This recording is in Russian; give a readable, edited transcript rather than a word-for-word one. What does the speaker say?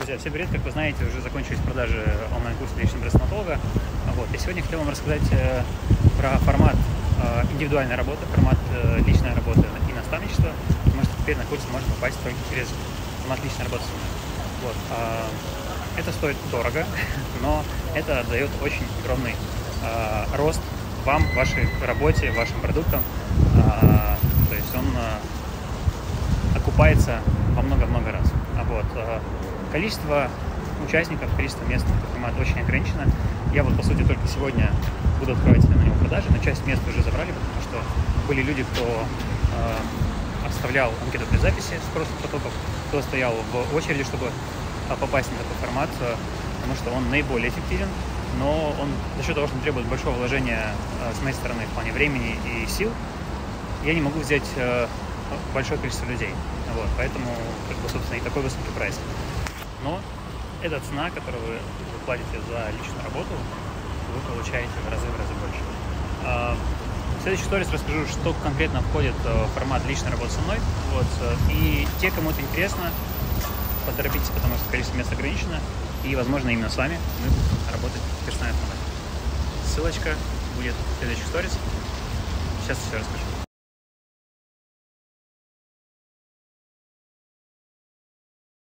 Друзья, всем привет! Как вы знаете, уже закончились продажи онлайн-курса личного стоматолога. И сегодня хотел вам рассказать про формат индивидуальной работы, формат личной работы и наставничества, потому что теперь на курс можно попасть только через формат личной работы со мной. Это стоит дорого, но это дает очень огромный рост вам, вашей работе, вашим продуктам. То есть он окупается во много-много раз. Количество участников, количество мест в формат очень ограничено. Я по сути только сегодня буду открывать на него продажи, но часть мест уже забрали, потому что были люди, кто оставлял анкету при записи с прошлых потоков, кто стоял в очереди, чтобы попасть на такой формат, потому что он наиболее эффективен, но он за счет того, что он требует большого вложения с моей стороны в плане времени и сил, я не могу взять большое количество людей. Поэтому, собственно, и такой высокий прайс. Но это цена, которую вы платите за личную работу, вы получаете в разы больше. В следующей сторис расскажу, что конкретно входит в формат личной работы со мной. И те, кому это интересно, поторопитесь, потому что количество мест ограничено, и, возможно, именно с вами мы будем работать в персональном формате. Ссылочка будет в следующих сторис. Сейчас все расскажу.